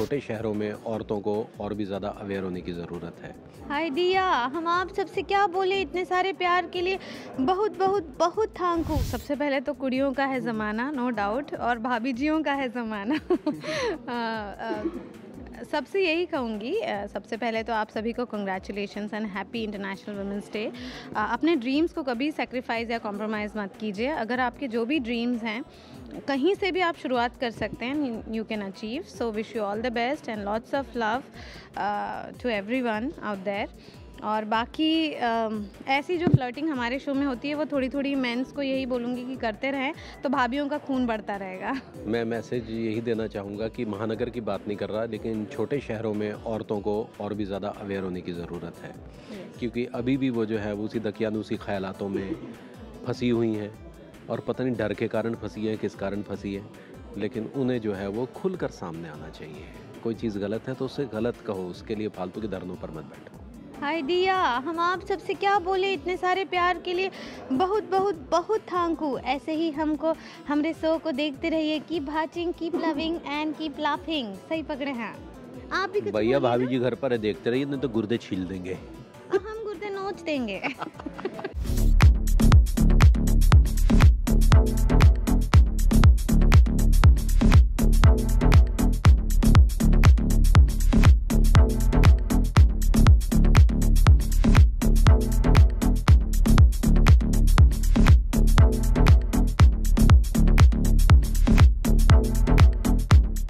छोटे शहरों में औरतों को और भी ज़्यादा अवेयर होने की ज़रूरत है। हाय दिया, हम आप सबसे क्या बोले, इतने सारे प्यार के लिए बहुत बहुत बहुत थैंक यू। सबसे पहले तो कुड़ियों का है ज़माना, नो डाउट, और भाभी जियों का है ज़माना। सबसे यही कहूँगी, सबसे पहले तो आप सभी को congratulations and happy international women's day. अपने ड्रीम्स को कभी सेक्रीफाइस या कॉम्प्रोमाइज़ मत कीजिए। अगर आपके जो भी ड्रीम्स हैं कहीं से भी आप शुरुआत कर सकते हैं, you can achieve. So wish you all the best and lots of love to everyone out there. और बाकी ऐसी जो फ्लर्टिंग हमारे शो में होती है वो थोड़ी थोड़ी मेंस को यही बोलूँगी कि करते रहें, तो भाभीयों का खून बढ़ता रहेगा। मैं मैसेज यही देना चाहूँगा कि महानगर की बात नहीं कर रहा, लेकिन छोटे शहरों में औरतों को और भी ज़्यादा अवेयर होने की ज़रूरत है। क्योंकि अभी भी वो जो है वो उसी दकियानूसी ख्यालातों में फंसी हुई हैं, और पता नहीं डर के कारण फंसी है, किस कारण फंसी है, लेकिन उन्हें जो है वो खुलकर सामने आना चाहिए। कोई चीज़ गलत है तो उसे गलत कहो, उसके लिए फालतू के धरनों पर मत बैठो। हाय दिया, हम आप सबसे क्या बोले, इतने सारे प्यार के लिए बहुत बहुत बहुत थैंक यू। ऐसे ही हमको, हमारे शो को देखते रहिए। Keep watching, keep loving and keep laughing. सही पकड़े हैं आप भी। कुछ भैया बोलिए भाभी ना। जी घर पर है, देखते रहिए, नहीं तो गुर्दे छील देंगे। हम गुर्दे नोच देंगे।